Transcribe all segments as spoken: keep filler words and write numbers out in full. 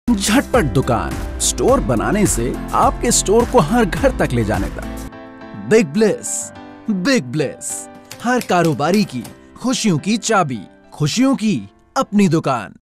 झटपट दुकान, स्टोर बनाने से आपके स्टोर को हर घर तक ले जाने तक। बिग ब्लेस, बिग ब्लेस, हर कारोबारी की खुशियों की चाबी, खुशियों की अपनी दुकान।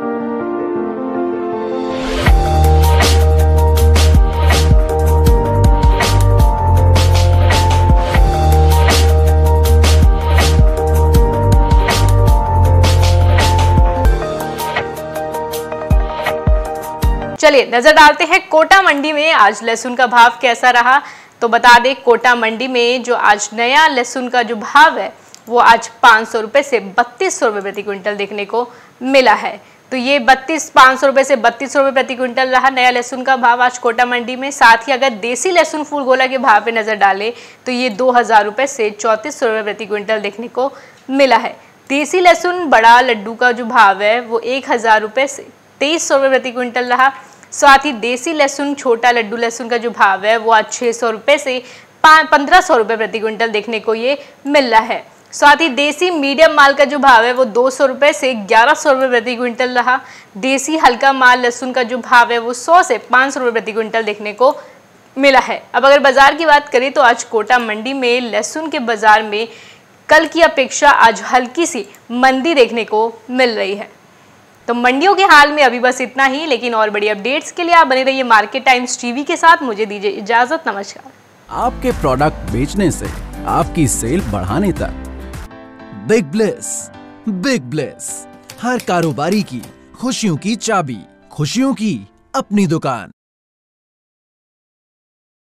चलिए नजर डालते हैं कोटा मंडी में आज लहसुन का भाव कैसा रहा। तो बता दें कोटा मंडी में जो आज नया लहसुन का जो भाव है वो आज पाँच सौ रुपये से बत्तीस सौ रुपये प्रति क्विंटल देखने को मिला है। तो ये बत्तीस पाँच सौ रुपये से बत्तीस सौ रुपये प्रति क्विंटल रहा नया लहसुन का भाव आज कोटा मंडी में। साथ ही अगर देसी लहसुन फूल गोला के भाव पे नजर डालें तो ये दो हज़ार रुपये से चौंतीस सौ रुपये प्रति क्विंटल देखने को मिला है। देसी लहसुन बड़ा लड्डू का जो भाव है वो एक हज़ार रुपये से तेईस सौ रुपये प्रति क्विंटल रहा। साथ ही देसी लहसुन छोटा लड्डू लहसुन का जो भाव है वो आज छः सौ रुपये से पंद्रह सौ रुपये प्रति क्विंटल देखने को ये मिल रहा है। साथ ही देसी मीडियम माल का जो भाव है वो दो सौ रुपये से ग्यारह सौ रुपये प्रति क्विंटल रहा। देसी हल्का माल लहसुन का जो भाव है वो सौ से पाँच सौ रुपये प्रति क्विंटल देखने को मिला है। अब अगर बाजार की बात करें तो आज कोटा मंडी में लहसुन के बाजार में कल की अपेक्षा आज हल्की सी मंदी देखने को मिल रही है। तो मंडियों के हाल में अभी बस इतना ही, लेकिन और बड़ी अपडेट्स के लिए आप बने रहिए मार्केट टाइम्स टीवी के साथ। मुझे दीजिए इजाजत, नमस्कार। आपके प्रोडक्ट बेचने से आपकी सेल बढ़ाने तक। बिग ब्लेस, बिग ब्लेस, हर कारोबारी की खुशियों की चाबी, खुशियों की अपनी दुकान।